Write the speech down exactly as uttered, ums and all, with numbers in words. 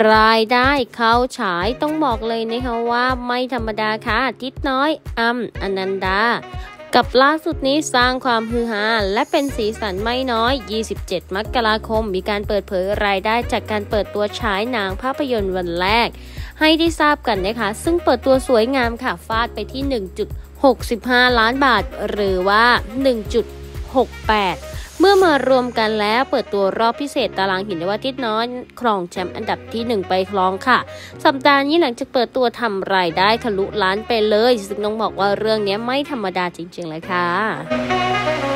รายได้เข้าฉายต้องบอกเลยนะคะว่าไม่ธรรมดาค่ะทิศน้อยอ้ำอนันดากับล่าสุดนี้สร้างความฮือฮาและเป็นสีสันไม่น้อยยี่สิบเจ็ดมกราคมมีการเปิดเผยรายได้จากการเปิดตัวฉายหนังภาพยนตร์วันแรกให้ได้ทราบกันนะคะซึ่งเปิดตัวสวยงามค่ะฟาดไปที่ หนึ่งจุดหกห้า ล้านบาทหรือว่า หนึ่งจุดหกแปดเมื่อมารวมกันแล้วเปิดตัวรอบพิเศษตารางเห็นได้ว่าทิศน้อยครองแชมป์อันดับที่หนึ่งไปครองค่ะสัปดาห์นี้หลังจากเปิดตัวทำรายได้ทะลุล้านไปเลยซึ่งต้องบอกว่าเรื่องนี้ไม่ธรรมดาจริงๆเลยค่ะ